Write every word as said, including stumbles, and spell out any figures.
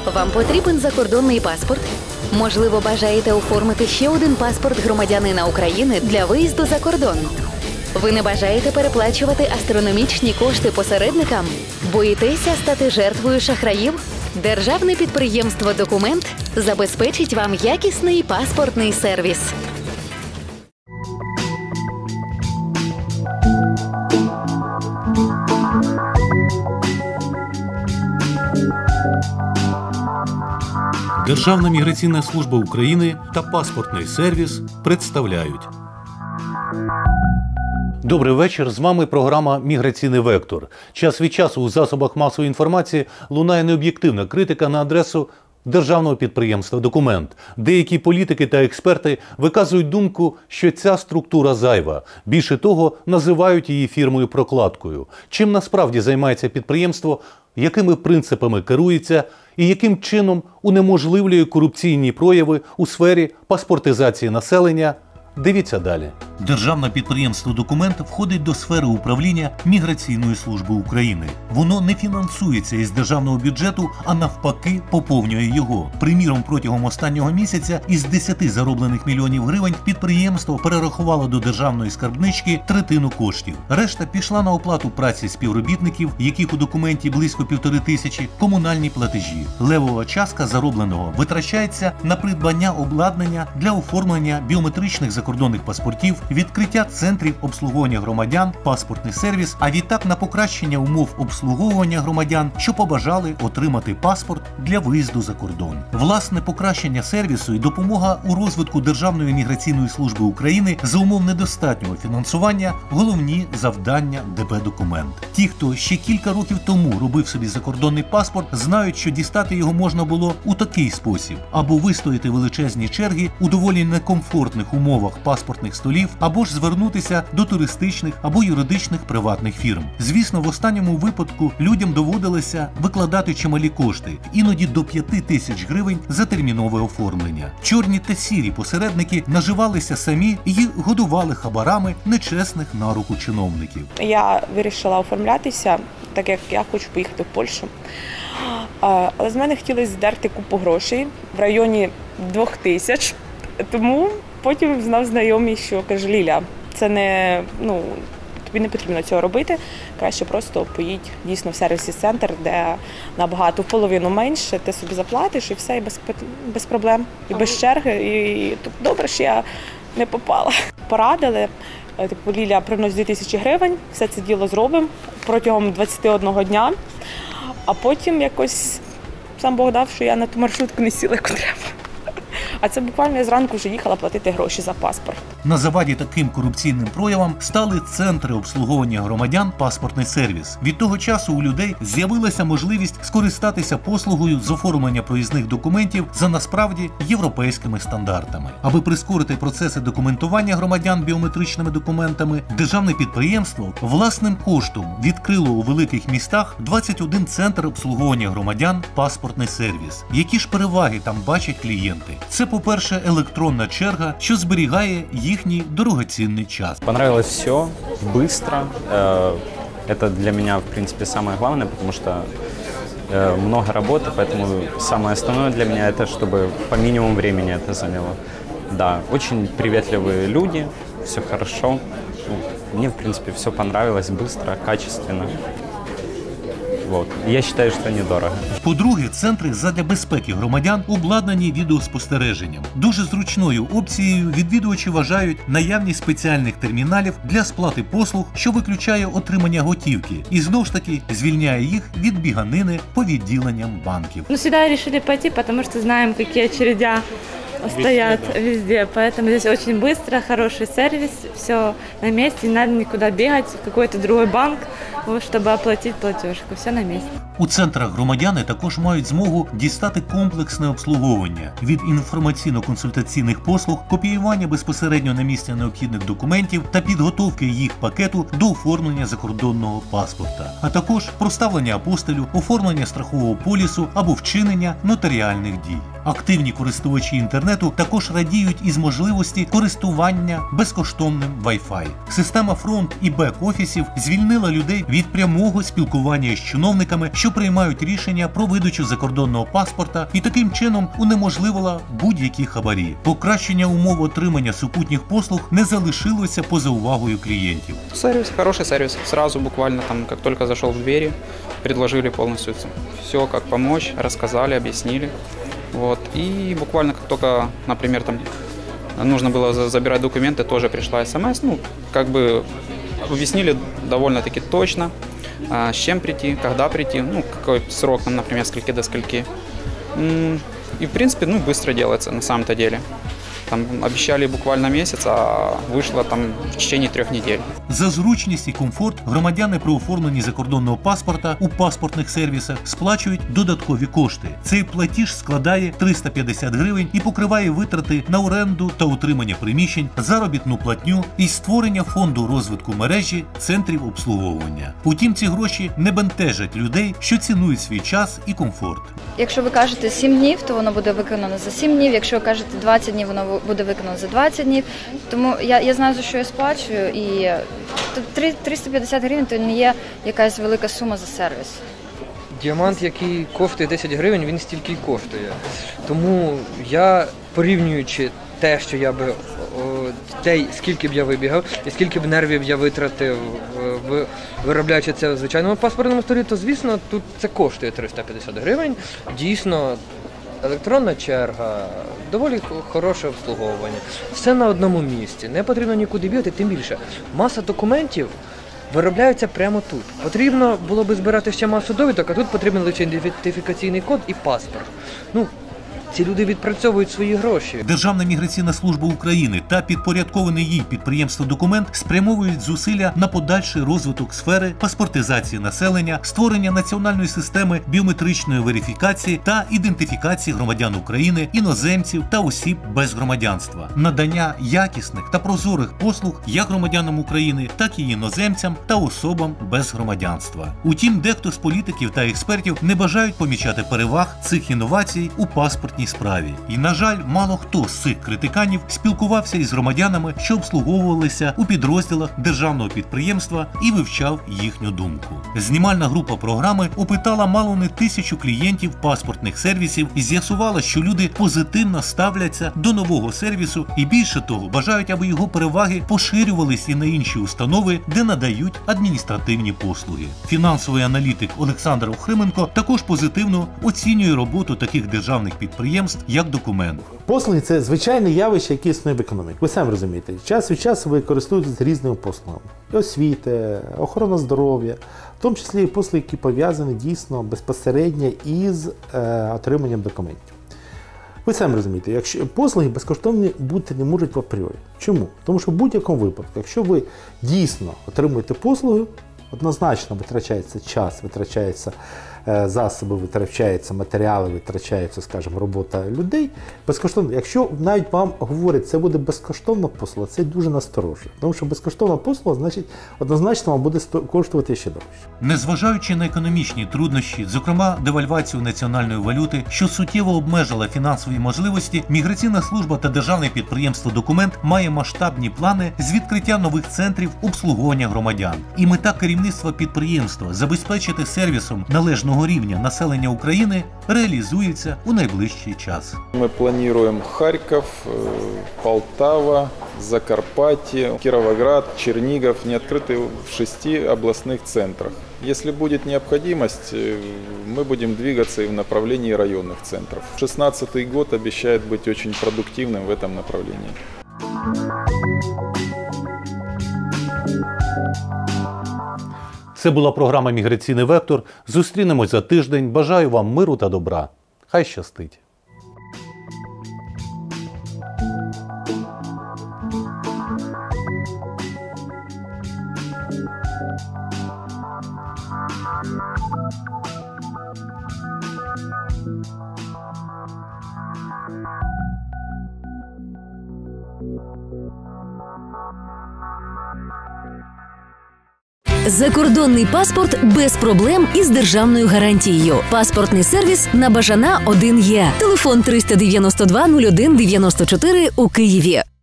Вам потрібен закордонний паспорт? Можливо, бажаєте оформити ще один паспорт громадянина України для виїзду за кордон? Ви не бажаєте переплачувати астрономічні кошти посередникам? Боїтеся стати жертвою шахраїв? Державне підприємство «Документ» забезпечить вам якісний паспортний сервіс. Державна міграційна служба України та паспортний сервіс представляють. Добрий вечір. З вами програма «Міграційний вектор». Час від часу у засобах масової інформації лунає необ'єктивна критика на адресу державного підприємства «Документ». Деякі політики та експерти виказують думку, що ця структура зайва. Більше того, називають її фірмою-прокладкою. Чим насправді займається підприємство, якими принципами керується і яким чином унеможливлює корупційні прояви у сфері паспортизації населення – дивіться далі. Державне підприємство «Документ» входить до сфери управління Міграційної служби України. Воно не фінансується із державного бюджету, а навпаки поповнює його. Приміром, протягом останнього місяця із десяти зароблених мільйонів гривень підприємство перерахувало до державної скарбнички третину коштів. Решта пішла на оплату праці співробітників, яких у «Документі» близько півтори тисячі, комунальні платежі. Левова частка заробленого витрачається на придбання обладнання для оформлення біометричних закордонних паспортів, відкриття центрів обслуговування громадян, паспортний сервіс, а відтак на покращення умов обслуговування громадян, що побажали отримати паспорт для виїзду за кордон. Власне, покращення сервісу і допомога у розвитку Державної міграційної служби України за умов недостатнього фінансування – головні завдання ДП «Документ». Ті, хто ще кілька років тому робив собі закордонний паспорт, знають, що дістати його можна було у такий спосіб: або вистояти величезні черги у доволі некомфортних умовах паспортних столів, або ж звернутися до туристичних або юридичних приватних фірм. Звісно, в останньому випадку людям доводилося викладати чималі кошти, іноді до п'яти тисяч гривень за термінове оформлення. Чорні та сірі посередники наживалися самі і годували хабарами нечесних на руку чиновників. Я вирішила оформлятися, так як я хочу поїхати в Польщу. Але з мене хотіли здерти купу грошей в районі двох тисяч, тому потім знав знайомий, що каже: Ліля, це не, ну, тобі не потрібно цього робити, краще просто поїдь дійсно в сервісний центр, де набагато, в половину менше, ти собі заплатиш і все, і без, без проблем, і без черги, і, і добре, що я не попала. Порадили, типу: Ліля, принось дві тисячі гривень, все це діло зробимо протягом двадцяти одного дня, а потім якось сам Бог дав, що я на ту маршрутку не сіла, яку треба. А це буквально я зранку вже їхала платити гроші за паспорт. На заваді таким корупційним проявам стали центри обслуговування громадян «Паспортний сервіс». Від того часу у людей з'явилася можливість скористатися послугою з оформлення проїзних документів за насправді європейськими стандартами. Аби прискорити процеси документування громадян біометричними документами, державне підприємство власним коштом відкрило у великих містах двадцять один центр обслуговування громадян «Паспортний сервіс». Які ж переваги там бачать клієнти? Це, по-перше, електронна черга, що зберігає їхній дорогоцінний час. Понравилось все, быстро. Это для меня, в принципе, самое главное, потому что много работы, поэтому самое основное для меня это, чтобы по минимуму времени это заняло. Да, очень приветливые люди, все хорошо. Мне, в принципе, все понравилось, быстро, качественно. Вот. Я вважаю, що недорого. По-друге, центри задля безпеки громадян обладнані відеоспостереженням. Дуже зручною опцією відвідувачі вважають наявність спеціальних терміналів для сплати послуг, що виключає отримання готівки. І знову ж таки звільняє їх від біганини по відділенням банків. Ну, сюди вирішили пойти, тому що знаємо, які очереди стоят везде, да. везде. Поэтому здесь очень быстро, хороший сервис, все на месте, не надо никуда бегать в какой-то другой банк, щоб оплатити платіжку. Все на місці. У центрах громадяни також мають змогу дістати комплексне обслуговування від інформаційно-консультаційних послуг, копіювання безпосередньо на місці необхідних документів та підготовки їх пакету до оформлення закордонного паспорта, а також проставлення апостилю, оформлення страхового полісу або вчинення нотаріальних дій. Активні користувачі інтернету інтернету також радіють із можливості користування безкоштовним Wi-Fi. Система фронт і бек-офісів звільнила людей від прямого спілкування з чиновниками, що приймають рішення про видачу закордонного паспорта, і таким чином унеможливила будь-які хабарі. Покращення умов отримання супутніх послуг не залишилося поза увагою клієнтів. Сервис, хороший сервис. Сразу буквально там, как только зашел в двери, предложили полностью все, как помочь, рассказали, объяснили. Вот. И буквально как только, например, там нужно было забирать документы, тоже пришла смс, ну, как бы объяснили довольно-таки точно, с чем прийти, когда прийти, ну, какой срок, там, например, с скольки до скольки. И, в принципе, ну, быстро делается на самом-то деле. Там обіцяли буквально місяць, а вийшло там в течение трьох неділь. За зручність і комфорт громадяни при оформленні закордонного паспорта у паспортних сервісах сплачують додаткові кошти. Цей платіж складає триста п'ятдесят гривень і покриває витрати на оренду та утримання приміщень, заробітну платню і створення фонду розвитку мережі центрів обслуговування. Утім, ці гроші не бентежать людей, що цінують свій час і комфорт. Якщо ви кажете сім днів, то воно буде виконано за сім днів. Якщо ви кажете двадцять днів, воно буде виконано за двадцять днів. Тому я, я знаю, за що я сплачую, і триста п'ятдесят гривень – то не є якась велика сума за сервіс. Діамант, який коштує десять гривень, він стільки й коштує. Тому я, порівнюючи те, що я би, те, скільки б я вибігав, і скільки б нервів я витратив, виробляючи це в звичайному паспортному столі, то, звісно, тут це коштує триста п'ятдесят гривень. Дійсно, електронна черга, доволі хороше обслуговування. Все на одному місці, не потрібно нікуди бігати, тим більше. Маса документів виробляються прямо тут. Потрібно було би збирати ще масу довідок, а тут потрібен лише ідентифікаційний код і паспорт. Ну, ці люди відпрацьовують свої гроші. Державна міграційна служба України та підпорядковане їй підприємство «Документ» спрямовують зусилля на подальший розвиток сфери паспортизації населення, створення національної системи біометричної верифікації та ідентифікації громадян України, іноземців та осіб без громадянства, надання якісних та прозорих послуг як громадянам України, так і іноземцям та особам без громадянства. Утім, дехто з політиків та експертів не бажають помічати переваг цих інновацій у паспортній справі. І, на жаль, мало хто з цих критиканів спілкувався із громадянами, що обслуговувалися у підрозділах державного підприємства, і вивчав їхню думку. Знімальна група програми опитала мало не тисячу клієнтів паспортних сервісів і з'ясувала, що люди позитивно ставляться до нового сервісу і, більше того, бажають, аби його переваги поширювались і на інші установи, де надають адміністративні послуги. Фінансовий аналітик Олександр Охрименко також позитивно оцінює роботу таких державних підприємств, як «Документ». Послуги – це звичайне явище, яке існує в економіці. Ви самі розумієте, час від часу ви користуєтесь різними послугами. І освіти, охорона здоров'я, в тому числі і послуги, які пов'язані дійсно безпосередньо із е, отриманням документів. Ви самі розумієте, якщо послуги безкоштовні бути не можуть в апріорі. Чому? Тому що в будь-якому випадку, якщо ви дійсно отримуєте послуги, однозначно витрачається час, витрачаються засоби, витрачаються матеріали, витрачається, скажімо, робота людей. Безкоштовно. Якщо навіть вам говорять, це буде безкоштовна послуга, це дуже насторожує. Тому що безкоштовна послуга, значить, однозначно вам буде коштувати ще дорожче. Незважаючи на економічні труднощі, зокрема девальвацію національної валюти, що суттєво обмежила фінансові можливості, міграційна служба та державне підприємство «Документ» має масштабні плани з відкриття нових центрів обслуговування громадян. І мета керівництва підприємства забезпечити сервісом належного рівня населення України реалізується у найближчий час. Ми плануємо Харків, Полтава, Закарпаття, Кіровоград, Чернігів, не відкриті в шести обласних центрах. Если будет необходимость, мы будем двигаться и в направлении районных центров. две тысячи шестнадцатый год обещает быть очень продуктивным в этом направлении. Це була програма «Міграційний вектор». Зустрінемось за тиждень. Бажаю вам миру та добра. Хай щастить! Закордонний паспорт без проблем і з державною гарантією. Паспортний сервіс на Бажана один Є. Телефон триста дев'яносто два нуль один дев'яносто чотири у Києві.